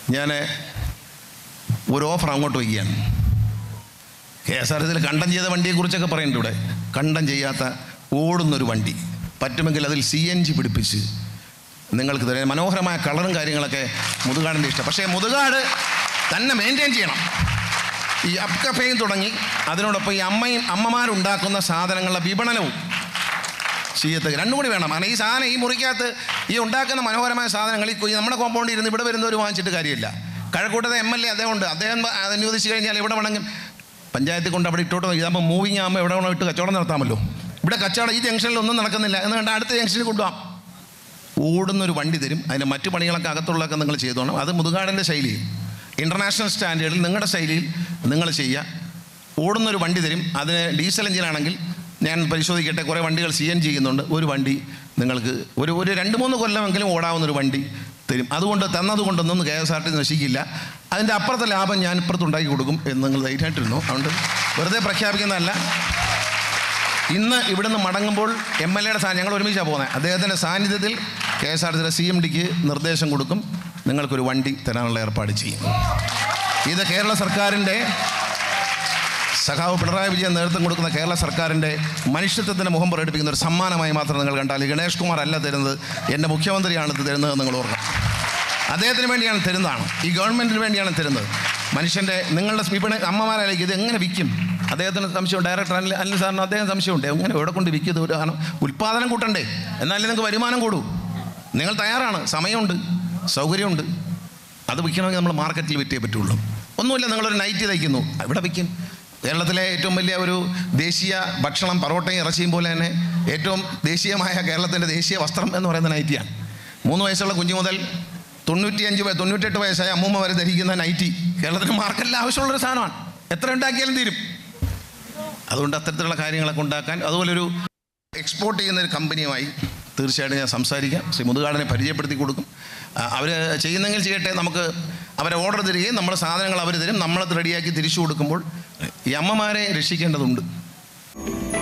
ഞാൻ ഒരു ഓഫർ അങ്ങോട്ട് വയ്ക്കുകയാണ്. KSRTC കണ്ടം ചെയ്ത വണ്ടിയെക്കുറിച്ചൊക്കെ പറയുന്നുണ്ട്. ഇവിടെ കണ്ടം ചെയ്യാത്ത ഓടുന്നൊരു വണ്ടി പറ്റുമെങ്കിൽ അതിൽ CNG പിടിപ്പിച്ച് നിങ്ങൾക്ക് തരാം. മനോഹരമായ കളറും കാര്യങ്ങളൊക്കെ മുതുകാടിൻ്റെ ഇഷ്ടം. പക്ഷേ മുതുകാട് തന്നെ മെയിൻറ്റെയിൻ ചെയ്യണം. ഈ അപ്പ് കഫേയും തുടങ്ങി അതിനോടൊപ്പം ഈ അമ്മമാരുണ്ടാക്കുന്ന സാധനങ്ങളുടെ വിപണനവും ചെയ്യത്ത് രണ്ടും കൂടി വേണം. കാരണം ഈ സാധനം ഈ മുറിക്കകത്ത് ഈ ഉണ്ടാക്കുന്ന മനോഹരമായ സാധനങ്ങൾ ഈ നമ്മുടെ കോമ്പൗണ്ടിൽ ഇരുന്ന് ഇവിടെ വരുന്നവർ വാങ്ങിച്ചിട്ട് കാര്യമില്ല. കഴക്കൂട്ടത്തെ MLA അദ്ദേഹം ഉണ്ട്. അദ്ദേഹം അനുവദിച്ച് കഴിഞ്ഞാൽ എവിടെ വേണമെങ്കിൽ പഞ്ചായത്തിൽ കൊണ്ട് അവിടെ ഇട്ടോട്ട് ഇതാകുമ്പോൾ മൂവിങ് ആകുമ്പോൾ എവിടെ വേണം ഇട്ട് കച്ചവടം നടത്താമല്ലോ. ഇവിടെ കച്ചവടം ഈ ജംഗ്ഷനിലൊന്നും നടക്കുന്നില്ല എന്ന് കണ്ടാൽ അടുത്ത ജംഗ്ഷനിൽ കൊണ്ടുപോകാം. ഓടുന്നൊരു വണ്ടി തരും. അതിൻ്റെ മറ്റു പണികളൊക്കെ അകത്തുള്ളതൊക്കെ നിങ്ങൾ ചെയ്തോണം. അത് മുതുകാടിൻ്റെ ശൈലിയിൽ ഇൻ്റർനാഷണൽ സ്റ്റാൻഡേർഡിൽ നിങ്ങളുടെ ശൈലിയിൽ നിങ്ങൾ ചെയ്യുക. ഓടുന്നൊരു വണ്ടി തരും. അതിന് ഡീസൽ എഞ്ചിനാണെങ്കിൽ ഞാൻ പരിശോധിക്കട്ടെ, കുറേ വണ്ടികൾ CNG ചെയ്യുന്നുണ്ട്. ഒരു വണ്ടി നിങ്ങൾക്ക് ഒരു 2-3 കൊല്ലമെങ്കിലും ഓടാവുന്നൊരു വണ്ടി തരും. അതുകൊണ്ട് തന്നതുകൊണ്ടൊന്നും KSRTC നശിക്കില്ല. അതിൻ്റെ അപ്പുറത്തെ ലാഭം ഞാൻ ഇപ്പുറത്തുണ്ടാക്കി കൊടുക്കും എന്ന് നിങ്ങൾ ധൈര്യമായിട്ടിരുന്നു. അതുകൊണ്ട് വെറുതെ പ്രഖ്യാപിക്കുന്നതല്ല. ഇന്ന് ഇവിടുന്ന് മടങ്ങുമ്പോൾ MLA ഞങ്ങൾ ഒരുമിച്ചാണ് പോകുന്നത്. അദ്ദേഹത്തിൻ്റെ സാന്നിധ്യത്തിൽ KSRTC CMDക്ക് നിർദ്ദേശം കൊടുക്കും. നിങ്ങൾക്കൊരു വണ്ടി തരാനുള്ള ഏർപ്പാട് ചെയ്യും. ഇത് കേരള സർക്കാരിൻ്റെ സഖാവ് പിണറായി വിജയൻ നേതൃത്വം കൊടുക്കുന്ന കേരള സർക്കാരിൻ്റെ മനുഷ്യത്വത്തിൻ്റെ മുഖം പ്രകടിപ്പിക്കുന്ന ഒരു സമ്മാനമായി മാത്രം നിങ്ങൾ കണ്ടാൽ. ഗണേഷ് കുമാർ അല്ല തരുന്നത്, എൻ്റെ മുഖ്യമന്ത്രിയാണ് ഇത് തരുന്നത്. നിങ്ങൾ ഓർക്കണം, അദ്ദേഹത്തിന് വേണ്ടിയാണ് തരുന്നതാണ്. ഈ ഗവൺമെൻറ്റിന് വേണ്ടിയാണ് തരുന്നത്. മനുഷ്യൻ്റെ നിങ്ങളുടെ അമ്മമാരാലേക്ക് ഇത് എങ്ങനെ വിൽക്കും? അദ്ദേഹത്തിന് സംശയം. ഡയറക്ടർ അനിൽ സാറിന് അദ്ദേഹം സംശയമുണ്ട്. എങ്ങനെ എവിടെ കൊണ്ട് വിൽക്കുന്നത്? ഒരു ഉൽപ്പാദനം കൂട്ടണ്ടേ, എന്നാലേ നിങ്ങൾക്ക് വരുമാനം കൂടൂ. നിങ്ങൾ തയ്യാറാണ്, സമയമുണ്ട്, സൗകര്യമുണ്ട്. അത് വിൽക്കണമെങ്കിൽ നമ്മൾ മാർക്കറ്റിൽ വിറ്റേ പറ്റുള്ളൂ. ഒന്നുമില്ല, നിങ്ങളൊരു നൈറ്റി തയ്ക്കുന്നു, ഇവിടെ വിൽക്കും. കേരളത്തിലെ ഏറ്റവും വലിയ ഒരു ദേശീയ ഭക്ഷണം പൊറോട്ടയും ഇറച്ചിയും പോലെ തന്നെ ഏറ്റവും ദേശീയമായ കേരളത്തിൻ്റെ ദേശീയ വസ്ത്രം എന്ന് പറയുന്ന നൈറ്റിയാണ്. 3 വയസ്സുള്ള കുഞ്ഞു മുതൽ 98 വയസ്സായ അമ്മൂമ്മ വരെ ധരിക്കുന്ന നൈറ്റി കേരളത്തിന് മാർക്കറ്റിൽ ആവശ്യമുള്ളൊരു സാധനമാണ്. എത്ര ഉണ്ടാക്കിയാലും തീരും. അതുകൊണ്ട് അത്തരത്തിലുള്ള കാര്യങ്ങളൊക്കെ ഉണ്ടാക്കാൻ, അതുപോലൊരു എക്സ്പോർട്ട് ചെയ്യുന്നൊരു കമ്പനിയുമായി തീർച്ചയായിട്ടും ഞാൻ സംസാരിക്കാം. ശ്രീ മുതുകാടിനെ പരിചയപ്പെടുത്തി കൊടുക്കും. അവർ ചെയ്യുന്നെങ്കിൽ ചെയ്യട്ടെ. നമുക്ക് അവരെ ഓർഡർ തരികയും നമ്മുടെ സാധനങ്ങൾ അവർ തരും. നമ്മളത് റെഡിയാക്കി തിരിച്ചു കൊടുക്കുമ്പോൾ ഈ അമ്മമാരെ രക്ഷിക്കേണ്ടതുണ്ട്.